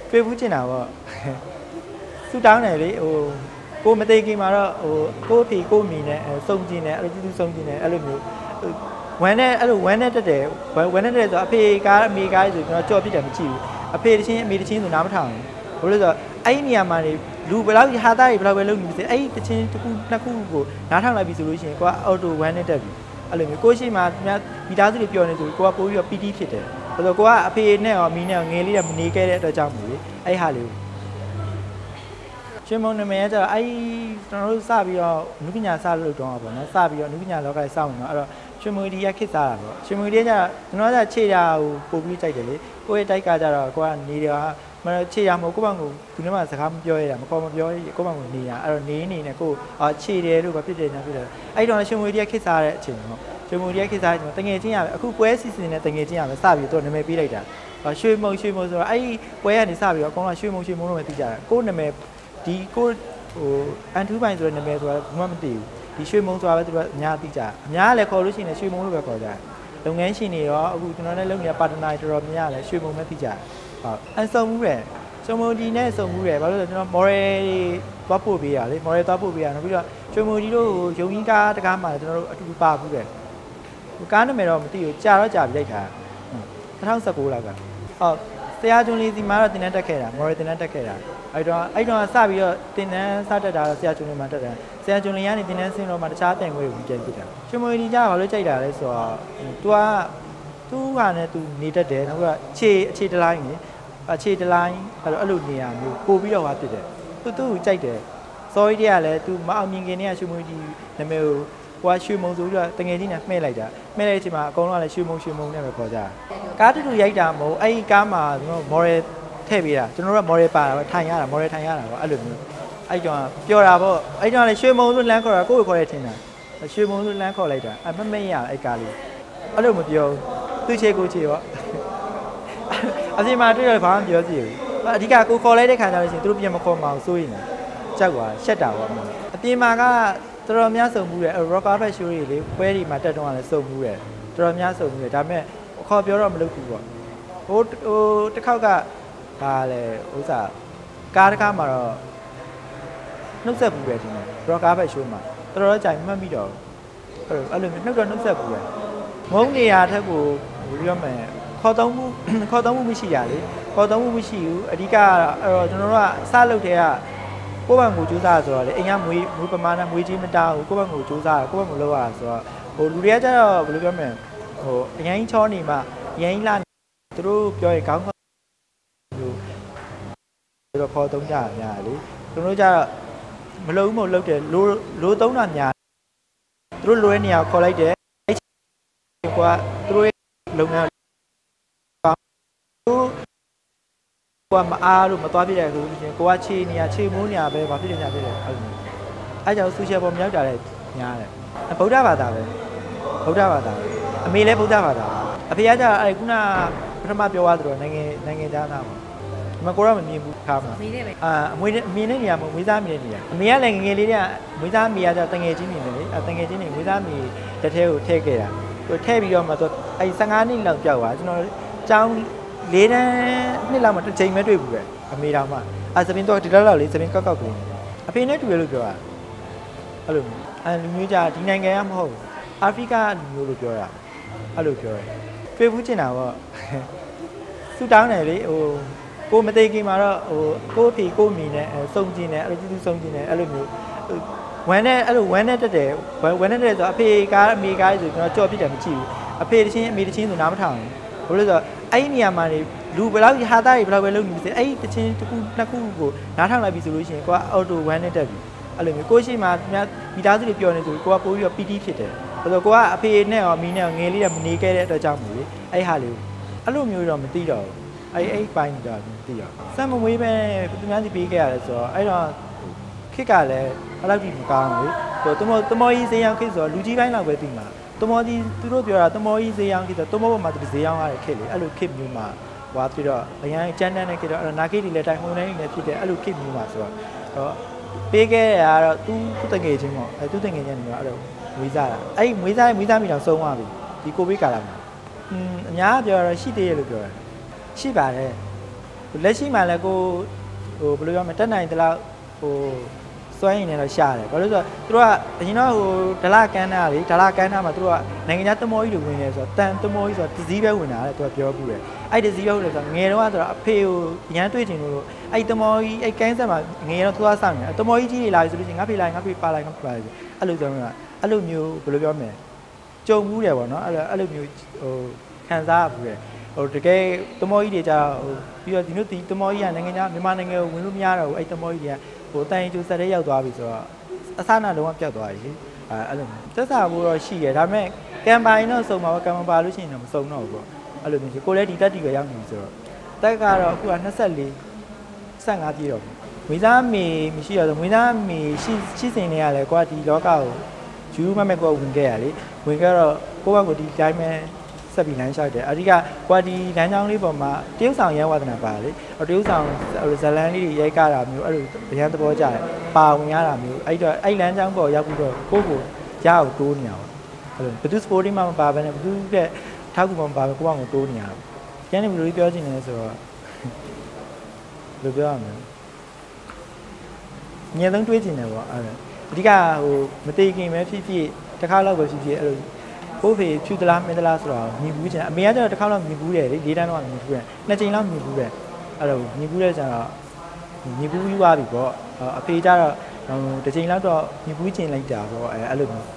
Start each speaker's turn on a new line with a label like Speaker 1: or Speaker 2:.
Speaker 1: တွေ့ဘူးချင်တာပေါ့ဆူတောင်းတယ်လေဟိုကိုမသိခင်မှာတော့ဟိုကိုအဖေကိုမိနဲ့စုံကျင်တယ်အဲ့လိုတူတူစုံကျင်တယ်အဲ့လိုမျိုးဝမ်းနဲ့အဲ့လိုဝမ်းနဲ့တက်တယ်ဝမ်းနဲ့တက်တယ်ဆိုအဖေကားအမေကားဆိုကျွန်တော်ကြော်ပြစ်တယ်မကြည့်ဘူးအဖေတချင်းအမေတချင်းဆိုနားမထောင်ဘူးဘယ်လိုဆိုအဲ့ဒီနေရာမှာနေလူဘယ်လောက်ဟာသားတွေဘယ်လောက်ပဲလုပ်နေစေအဲ့ဒီတချင်းတစ်ခုနှစ်ခုကိုနားထောင်လိုက်ပြီဆိုလို့ရှိရင်ကိုကအော်တိုဝမ်းနဲ့တက်ပြီအဲ့လိုမျိုးကိုရှိမှမိသားစုတွေပြောနေဆိုကိုကပိုးပြီးတော့ပီတီဖြစ်တယ်ဘယ်လိုကိုကအဖေနဲ့ရောမိနဲ့ရောငယ်လေးကမနေခဲ့တဲ့အတွက်ကြောင့်မို့လေအဲ့ဟာလေးရှင်မုံနမရဲ့ကျတော့အဲ့ကျွန်တော်တို့စပြီးတော့နုပညာစလို့တော့ပေါ့နော်စပြီးတော့နုပညာလောကကြီးစဝင်တော့အဲ့တော့ရှင်မုံဒီကခစ်စားတာပေါ့ရှင်မုံဒီကကျကျွန်တော်ကခြေရာကိုပို့ပြီးကြိုက်တယ်လေကိုယ့်ရဲ့တိုက်ကကျတော့ကိုကနေတယ်မခြေရာမဟုတ်ကိုယ့်ဘာကိုသူနဲ့မှစကားမပြောရတာမခေါ်မပြောရကိုယ့်ဘာကိုနေရအဲ့တော့နေကိုခြေတယ်လို့ပဲဖြစ်တယ်ညာဖြစ်တယ်အဲ့တော့ရှင်မုံဒီကခစ်စားတဲ့အချိန်ပေါ့ရှင်မုံဒီကခစ်စားတဲ့အချိန်တငယ်ချင်းရပဲအခုပွဲစီစဉ်တဲ့တငယ်ချင်းရပဲစပြီးတော့နာမည်ပေးလိုက်တာရွှေမုံဆိုတော့အဲ့ပွဲကနေစပြီးတော့အကောင်ကရွှေမုံလို့ပဲသိကြတာကိုယ့်နာမည်ဒီကိုဟိုအန်ထူးပိုင်းဆိုတဲ့နာမည်ဆိုတာဘာမှမသိဘူးဒီရွှေမုံဆိုတာပဲသူကအများသိကြအများလည်းခေါ်လို့ရှိရင်ရွှေမုံလို့ပဲခေါ်ကြတယ်လုပ်ငန်းရှင်တွေရောအခုကျွန်တော်လည်းလုပ်နေတဲ့ပါတနာတွေတော်တော်များလည်းရွှေမုံပဲသိကြဟုတ်အန်ဆုံမှုတယ်ရွှေမုံဒီနဲ့ဆုံမှုတယ်ဘာလို့လဲကျွန်တော် moral သွားပို့ပေးရလေ moral သွားပို့ပေးရနောက်ပြီးတော့ရွှေမုံဒီတို့ယုံကြီးကားတကားမှာကျွန်တော်တို့အတူတူပါဘူးတယ်ကားနာမည်တော့မသိဘူးကြာတော့ကြာပြီးလိုက်တာ2019လောက်ကဟုတ်ဆရာကျွန်းလေးစီမှာတော့တင်တန်းတက်ခဲ့တာ moral တင်တန်းတက်ခဲ့တာအဲ့တော့စပြီးတော့တင်တန်းစတက်တာတော့ဆရာကျွန်းလေးမှာတက်တယ်ဆရာကျွန်းလေးကနေတင်တန်းဆင်းတော့မှတခြားတင်ခွေကိုပြန်ပြစ်တာရွှေမွေဒီကြဘာလို့ကြိုက်တာလဲဆိုတော့ तू ကသူ့ဟာနဲ့ तू နေတတ်တယ်နောက်ကအခြေတလိုင်းနေအခြေတလိုင်းအဲ့လိုနေရာမျိုးပို့ပြီးတော့ဟာဖြစ်တယ်သူ့ကိုကြိုက်တယ် sorry တည်းကလည်း तू မအောင်မြင်ခင်တည်းကရွှေမွေဒီနာမည်ကိုကိုကရွှေမုံဆိုပြီးတော့တငယ်ချင်းနဲ့မှဲ့လိုက်တာမှဲ့လိုက်တဲ့အချိန်မှာအကုန်လုံးကလည်းရွှေမုံနဲ့ပဲခေါ်ကြတာကားတူရိုက်တာမဟုတ်အဲ့ဒီကားမှာကျွန်တော် moral ထည့်ပေးတာကျွန်တော်တို့က moral ပါတာပဲထိုင်ရတာ moral ထိုင်ရတာပေါ့အဲ့လိုမျိုးအဲ့ကြောင့်ပြောတာပေါ့အဲ့ကြောင့်လည်းရွှေမုံလို့လမ်းခေါ်တာကိုယ့်ကိုခေါ်ရထင်တာရွှေမုံလို့လမ်းခေါ်လိုက်တာအမရအဲ့ကားလေးအဲ့လိုမပြောသူ့ချေကိုချေပေါ့အပြင်မှာတွေ့ရဘာမှမပြောစီဘူးအဓိကကိုခေါ်လိုက်တဲ့ခါကျလို့ရှိရင်သူတို့ပြန်မခေါ်မအောင်စိုးရင်ကြောက်သွားရှက်တာပေါ့အပြင်မှာကတော်တော်များစုံမှုတယ် rocker back show တွေလေပွဲတွေမှာတက်တော့လည်းစုံမှုတယ်တော်တော်များစုံမှုတယ်ဒါပေမဲ့ခေါ်ပြောတော့မလုပ်ဘူးပေါ့ဟိုတစ်ခေါက်ကဒါလေဥစားကားတစ်ခါမှာတော့နှုတ်ဆက်ဘူးပဲဒီမှာ rocker back show မှာတော်တော်ကြာမှတ်မိတော့အဲ့လိုနှုတ်ဆက်ဘူးပဲငုံနေရထက်ကိုပြောမယ်ခေါ်သုံးမှုမရှိရလေခေါ်သုံးမှုမရှိဘူးအဓိကအဲ့တော့ကျွန်တော်တို့ကစလုပ်တဲ့ကကိုယ့်ဘက်ကိုစူးစမ်းဆိုတော့လေအိမ်ကမွေးပမာဏမွေးကြီးမတောင်းဘူးကိုယ့်ဘက်ကိုစူးစမ်းကိုယ့်ဘက်ကိုလောက်ရတာဆိုတော့ဟိုလူတွေကကျတော့ဘယ်လိုပြောမလဲဟိုအရင်ချောနေမှအရင်လာသူတို့ပြောရင်ခေါင်းမျိုးတော့ခေါ်သုံးကြတာများလေသူတို့ကျတော့မလုံဘူးမလုပ်တယ်လိုသုံးတာများသူတို့လိုတဲ့နေရာခေါ်လိုက်တယ်အဲ့ကွာသူတို့လုပ်ငန်းကိုကမအားလို့မသွားပြည့်ရဆိုလို့ရှိရင်ကိုကခြေနေရခြေမိုးနေရပဲဘာဖြစ်နေညာဖြစ်တယ်အဲ့လိုအဲ့ကြောင့်ဆူရှယ်ပေါ်မြောက်ကြတဲ့ညားတယ်ဗုဒ္ဓဘာသာပဲအမေလည်းဗုဒ္ဓဘာသာအဖေကကျတော့အဲ့ခုနပထမပြောသွားသလိုနိုင်ငံသားသားပေါ့ဒီမှာကိုတော့မမြင်ဘူးခါမှာအမေနဲ့နေရာမဟုတ်မွေးစားမိတဲ့နေရာအမေကလည်းငယ်လေးတွေကမွေးစားမိရကြတငယ်ချင်းနေတယ်လေတငယ်ချင်းနေမွေးစားမိတစ်ထဲကိုထည့်ခဲ့တာသူထည့်ပြီးတော့မှသူအဲ့15နှစ်လောက်ကြောက်သွားကျွန်တော်ကျောင်း၄တန်းနှစ်လောက်မှတစ်ချိန်ပဲတွေ့ဘူးပဲအမေတော်မှစပင်းတော့ဒီလောက်လေးစပင်းကောက်ကိုအဖေနဲ့တူတယ်လို့ပြောတာအဲ့လိုလူမျိုးကြဒီနိုင်ငံကမဟုတ်ဘူးအာဖရိကလူမျိုးလို့ပြောတာအဲ့လိုပြောတယ်တွေ့ဘူးချင်တာပေါ့ဆူတောင်းတယ်လေဟိုကိုမသိခင်မှာတော့ဟိုကိုအဖေကိုမိနဲ့စုံကျင်တယ်အဲ့လိုတူတူစုံကျင်တယ်အဲ့လိုမျိုးဝမ်းနဲ့တက်တယ်ဝမ်းနဲ့တက်တယ်ဆိုအဖေကားအမေကားဆိုကျွန်တော်ကြော်ပြစ်တယ်မကြည့်ဘူးအဖေတချင်းအမေတချင်းဆိုနားမထောင်ဘူးဘယ်လိုဆိုအဲ့ဒီနေရာမှာနေလူဘယ်လောက်ဟာသားတွေဘယ်လောက်ပဲလုပ်နေစေအဲ့ဒီတချင်းတစ်ခုနှစ်ခုကိုနားထောင်လိုက်ပြီဆိုလို့ရှိရင်ကိုကအော်တိုဝမ်းနဲ့တက်ပြီအဲ့လိုမျိုးကိုရှိမှမိသားစုတွေပြောနေဆိုကိုကပို့ပြီးတော့ပီတီဖြစ်တယ်ဘာလို့ကိုကအဖေနဲ့ရောမိနဲ့ရောငယ်လေးကမနေခဲ့တဲ့အတွက်ကြောင့်မို့လေအဲ့ဟာလေးအဲ့လိုမျိုးတော့မသိတော့ဘူးအဲ့ပိုင်းတော့မသိတော့စက်မမွေးပဲသူများစီပေးခဲ့ရတယ်ဆိုတော့အဲ့တော့ခစ်ကလည်းအဲ့လောက်ကြီးမကောင်းဘူးဟိုတမောကြီးဈေးရောက်ခစ်ဆိုတော့လူကြီးပိုင်းလောက်ပဲသိမှာတမောကြီးသူတို့ပြောတာတမောကြီးဈေးရောက်ခစ်ဆိုတော့တမောပေါ်မှာသူဈေးရောက်ရတဲ့ခစ်လေအဲ့လိုခစ်မျိုးမှာဟွာပြီးတော့အရင်ကျန်းတန်းနဲ့ခစ်တော့အဲ့နာခိတ်တွေလည်းတိုင်ဟုံနေနေဖြစ်တယ်အဲ့လိုခစ်မျိုးမှာဆိုတော့ပေးခဲ့ရတော့သူတငယ်ချင်းပေါ့အဲ့သူတငယ်ချင်းတွေကတော့အဲ့လိုမွေးစားတာအဲ့မွေးစားမိတော့ဆုံးသွားပြီဒီကိုဗစ်ကာလမှာအများပြောတော့ရှိသေးရဲ့လို့ပြောတာရှိပါတယ်ဟလက်ရှိမှလည်းကိုဟိုဘယ်လိုပြောမလဲတက်နိုင်တလားဟိုစွမ်းရည်နဲ့တော့ရှာတယ်ဘာလို့ဆိုတော့သူတို့ကအရင်တော့ဟိုဒလကန်းသားလေဒလကန်းသားမှာသူတို့ကနိုင်ငံခြားသမောကြီးတွေဝင်နေဆိုတော့တန်သမောကြီးဆိုတော့တစည်းပဲဝင်တာလေသူကပြောဘူးလေအဲ့တစည်းပဲဝင်လို့ဆိုတော့ငယ်တော့ဆိုတော့အဖေကိုရမ်းတွေ့ချင်လို့အဲ့သမောကြီးအဲ့ကန်းဆက်မှာငယ်တော့သူကစောင့်နေသမောကြီးကြီးတွေလာပြီဆိုလို့ရှိရင်ငါဖေးလိုက်ငါဖေးပါလိုက်ငါပါလိုက်အဲ့လိုဆိုတော့အဲ့လိုမျိုးဘယ်လိုပြောမလဲကြုံမှုတယ်ပေါ့နော်အဲ့လိုမျိုးဟိုခံစားရဘူးလေဟိုတကယ်သမောကြီးတွေကြာဟိုပြီးတော့ဒီလိုသမောကြီးကနိုင်ငံခြားမြန်မာနိုင်ငံကိုဝင်လို့မရတော့ဘူးအဲ့သမောကြီးတွေကဟိုတိုင်ကျူဆက်တဲ့ရောက်သွားပြီဆိုတော့အစနာလုံးဝပြောက်သွားပြီအဲ့လိုသက်သာမှုတော့ရှိရဒါပေမဲ့ကမ်ပိုင်တော့စုံပါကမ်ပါလို့ရှိရင်တော့မစုံတော့ဘူးပေါ့အဲ့လိုမျိုးကိုလည်းဒီတက်တီပဲရောက်နေပြီဆိုတော့တက်ကတော့အခုက24 25ပြည့်တော့မွေးသားမေမရှိတော့ဆိုမွေးသားမေရှိစင်နေရလဲကွာဒီလောကကိုယူမမဲ့ကိုဝင်ခဲ့ရလေဝင်ခဲ့တော့ကိုယ့်ဘက်ကိုဒီတိုင်းမဲ့ဆက်ပြီးလမ်းလျှောက်တယ်အဓိကကွာဒီလမ်းကြောင်းလေးပေါ်မှာတရုတ်ဆောင်ရန်ဝါသနာပါလေတရုတ်ဆောင်ဇလန်းလေးတွေရိုက်ကြတာမျိုးအဲ့လိုဗျမ်းသဘောကျတယ်ပါဝင်ရတာမျိုးအဲ့တော့အဲ့လမ်းကြောင်းပေါ်ရောက်ပြီးတော့ကိုယ့်ကိုရအောင်တိုးနေရပါအဲ့လိုဘယ်သူ sporting မှမပါဘဲနဲ့ဘယ်သူကထောက်ကူမှမပါဘဲကိုယ့်အောင်တိုးနေရတာကျန်နေဘယ်လိုပြောချင်လဲဆိုတော့ဘယ်လိုပြောရမလဲညံသုံးတွေးချင်တယ်ပေါ့အဲ့ဒါအဓိကဟိုမတိခင်ပဲဖြစ်ဖြစ်တစ်ခါတော့ပဲဖြစ်ဖြစ်အဲ့လိုကိုဖေဖြူသလားမင်းသလားဆိုတော့မြင်ဘူးချင်အမေကကျတော့တစ်ခါတော့မြင်ဘူးတယ်လေ၄တန်းတော့မြင်ဘူးတယ်နှစ်ချိန်လောက်မြင်ဘူးတယ်အဲ့တော့မြင်ဘူးတဲ့ကျတော့မြင်ဘူးယူသွားပြီပေါ့အဖေကျတော့တစ်ချိန်လောက်တော့မြင်ဘူးချင်လိုက်တာပေါ့အဲ့လိုမျိုး